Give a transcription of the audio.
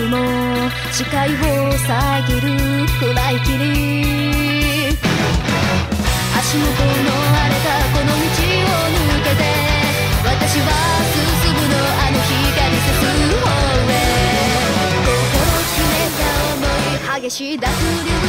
くも視界を遮る暗い霧、足元の荒れたこの道を抜けて私は進むの、あの光さす方へ。心秘めた想い激しい濁流